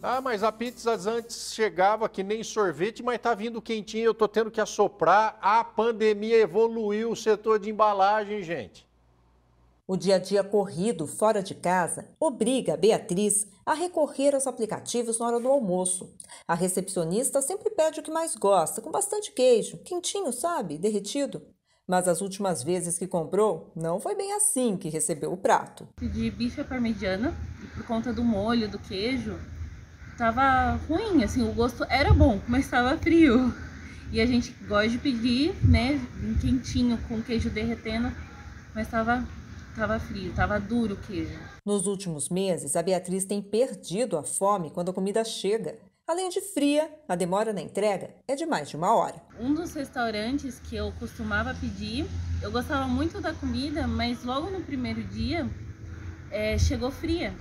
Ah, mas a pizza antes chegava que nem sorvete, mas tá vindo quentinha, eu tô tendo que assoprar. A pandemia evoluiu o setor de embalagem, gente. O dia a dia corrido fora de casa obriga a Beatriz a recorrer aos aplicativos na hora do almoço. A recepcionista sempre pede o que mais gosta, com bastante queijo, quentinho, sabe? Derretido. Mas as últimas vezes que comprou, não foi bem assim que recebeu o prato. Pedi bife à parmegiana e por conta do molho, do queijo, tava ruim, assim, o gosto era bom, mas tava frio. E a gente gosta de pedir, né, um quentinho com queijo derretendo, mas tava frio, tava duro o queijo. Nos últimos meses, a Beatriz tem perdido a fome quando a comida chega. Além de fria, a demora na entrega é de mais de uma hora. Um dos restaurantes que eu costumava pedir, eu gostava muito da comida, mas logo no primeiro dia chegou fria.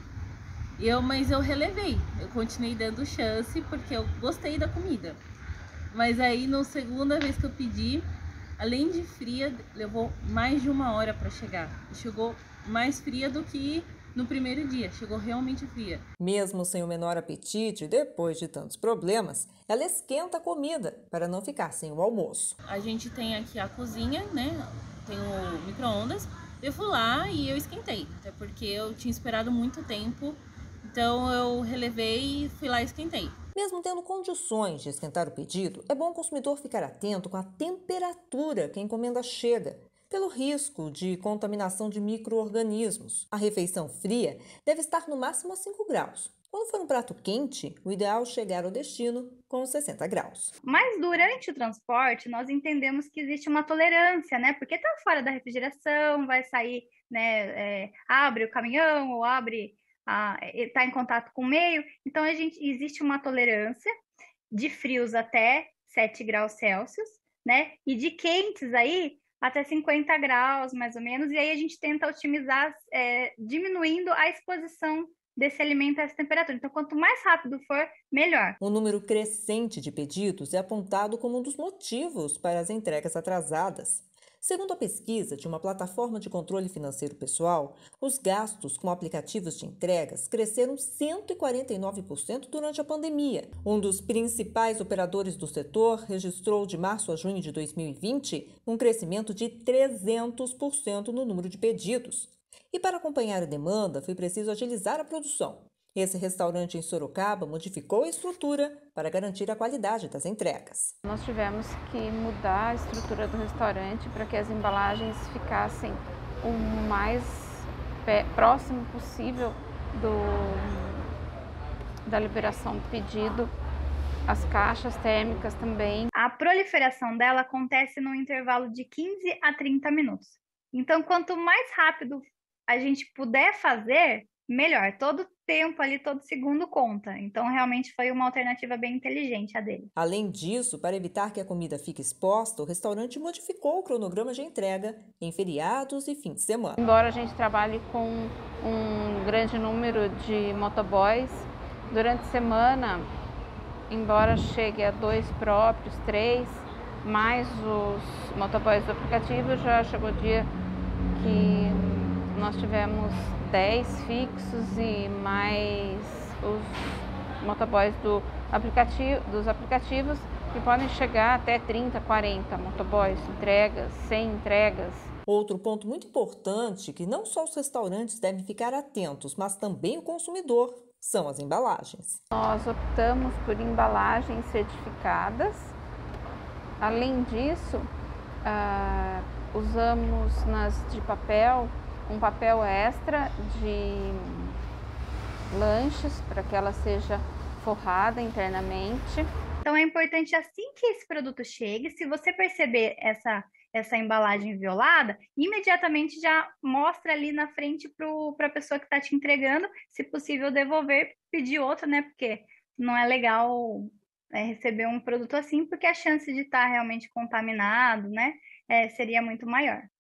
Mas eu relevei, eu continuei dando chance porque eu gostei da comida. Mas aí, na segunda vez que eu pedi, além de fria, levou mais de uma hora para chegar. E chegou mais fria do que no primeiro dia, chegou realmente fria. Mesmo sem o menor apetite, depois de tantos problemas, ela esquenta a comida para não ficar sem o almoço. A gente tem aqui a cozinha, né? Tem o micro-ondas. Eu fui lá e eu esquentei, até porque eu tinha esperado muito tempo. Então eu relevei e fui lá e esquentei. Mesmo tendo condições de esquentar o pedido, é bom o consumidor ficar atento com a temperatura que a encomenda chega, pelo risco de contaminação de micro-organismos. A refeição fria deve estar no máximo a 5 graus. Quando for um prato quente, o ideal é chegar ao destino com 60 graus. Mas durante o transporte, nós entendemos que existe uma tolerância, né? Porque está fora da refrigeração, vai sair, né? Abre o caminhão ou abre, está em contato com o meio. Então, existe uma tolerância de frios até 7 graus Celsius, né? E de quentes aí até 50 graus, mais ou menos. E aí a gente tenta otimizar, diminuindo a exposição desse alimento a essa temperatura. Então, quanto mais rápido for, melhor. O número crescente de pedidos é apontado como um dos motivos para as entregas atrasadas. Segundo a pesquisa de uma plataforma de controle financeiro pessoal, os gastos com aplicativos de entregas cresceram 149% durante a pandemia. Um dos principais operadores do setor registrou de março a junho de 2020 um crescimento de 300% no número de pedidos. E para acompanhar a demanda, foi preciso agilizar a produção. Esse restaurante em Sorocaba modificou a estrutura para garantir a qualidade das entregas. Nós tivemos que mudar a estrutura do restaurante para que as embalagens ficassem o mais próximo possível da liberação do pedido. As caixas térmicas também. A proliferação dela acontece no intervalo de 15 a 30 minutos. Então, quanto mais rápido a gente puder fazer, melhor. Todo tempo ali, todo segundo conta. Então, realmente foi uma alternativa bem inteligente a dele. Além disso, para evitar que a comida fique exposta, o restaurante modificou o cronograma de entrega em feriados e fim de semana. Embora a gente trabalhe com um grande número de motoboys, durante a semana, embora chegue a 2 próprios, 3, mais os motoboys do aplicativo, já chegou o dia que nós tivemos 10 fixos e mais os motoboys dos aplicativos, que podem chegar até 30, 40 motoboys, entregas, 100 entregas. Outro ponto muito importante, que não só os restaurantes devem ficar atentos, mas também o consumidor, são as embalagens. Nós optamos por embalagens certificadas. Além disso, usamos nas de papel, um papel extra de lanches para que ela seja forrada internamente. Então é importante, assim que esse produto chegue, se você perceber essa embalagem violada, imediatamente já mostra ali na frente para a pessoa que está te entregando, se possível devolver, pedir outra, né? Porque não é legal receber um produto assim, porque a chance de estar realmente contaminado, né, seria muito maior.